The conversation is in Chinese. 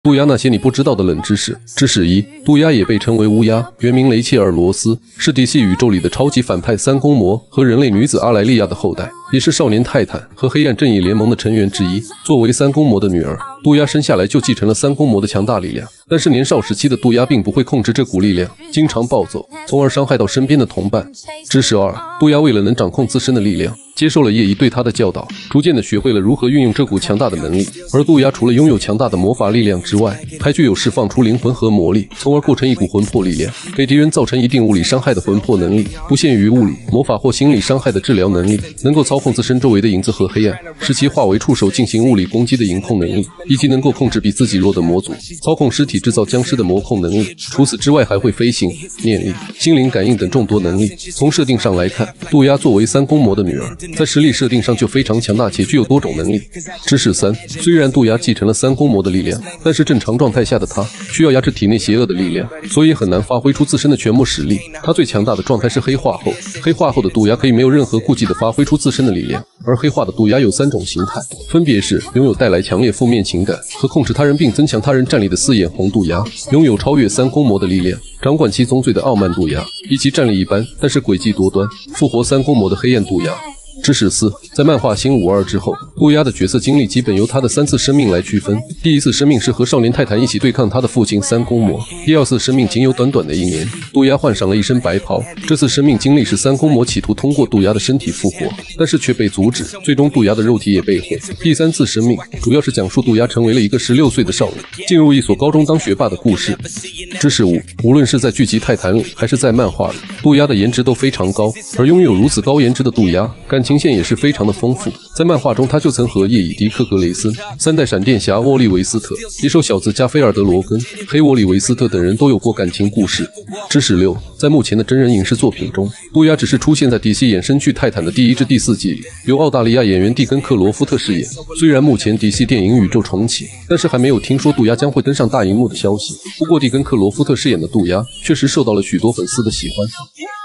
渡鸦那些你不知道的冷知识。知识一：渡鸦也被称为乌鸦，原名雷切尔·罗斯，是DC宇宙里的超级反派三公魔和人类女子阿莱利亚的后代，也是少年泰坦和黑暗正义联盟的成员之一。作为三公魔的女儿，渡鸦生下来就继承了三公魔的强大力量，但是年少时期的渡鸦并不会控制这股力量，经常暴走，从而伤害到身边的同伴。知识二：渡鸦为了能掌控自身的力量，接受了夜姨对他的教导，逐渐的学会了如何运用这股强大的能力。而渡鸦除了拥有强大的魔法力量之外，还具有释放出灵魂和魔力，从而构成一股魂魄力量，给敌人造成一定物理伤害的魂魄能力，不限于物理、魔法或心理伤害的治疗能力，能够操控自身周围的影子和黑暗，使其化为触手进行物理攻击的影控能力，以及能够控制比自己弱的魔族，操控尸体制造僵尸的魔控能力。除此之外，还会飞行、念力、心灵感应等众多能力。从设定上来看，渡鸦作为三公魔的女儿，在实力设定上就非常强大且具有多种能力。知识三：虽然渡鸦继承了三公魔的力量，但是正常状态下的她需要压制体内邪恶的力量，所以很难发挥出自身的全部实力。她最强大的状态是黑化后，黑化后的渡鸦可以没有任何顾忌地发挥出自身的力量。而黑化的渡鸦有3种形态，分别是拥有带来强烈负面情感和控制他人并增强他人战力的四眼红渡鸦，拥有超越三公魔的力量，掌管七宗罪的傲慢渡鸦，以及战力一般但是诡计多端，复活三公魔的黑暗渡鸦。知识4：在漫画新52之后，渡鸦的角色经历基本由他的3次生命来区分。第一次生命是和少年泰坦一起对抗他的父亲三公魔，第二次生命仅有短短的1年，渡鸦换上了一身白袍。这次生命经历是三公魔企图通过渡鸦的身体复活，但是却被阻止，最终渡鸦的肉体也被毁。第3次生命主要是讲述渡鸦成为了一个16岁的少女，进入一所高中当学霸的故事。知识5：无论是在剧集泰坦里还是在漫画里，渡鸦的颜值都非常高，而拥有如此高颜值的渡鸦，感情线也是非常的丰富。在漫画中，他就曾和夜以迪克格雷森、3代闪电侠沃利维斯特、野兽小子加菲尔德罗根、黑沃利维斯特等人都有过感情故事。知识6：在目前的真人影视作品中，渡鸦只是出现在 DC 衍生剧《泰坦》的第1至第4季里，由澳大利亚演员蒂根克罗夫特饰演。虽然目前 DC 电影宇宙重启，但是还没有听说渡鸦将会登上大荧幕的消息。不过蒂根克罗夫特饰演的渡鸦确实受到了许多粉丝的喜欢。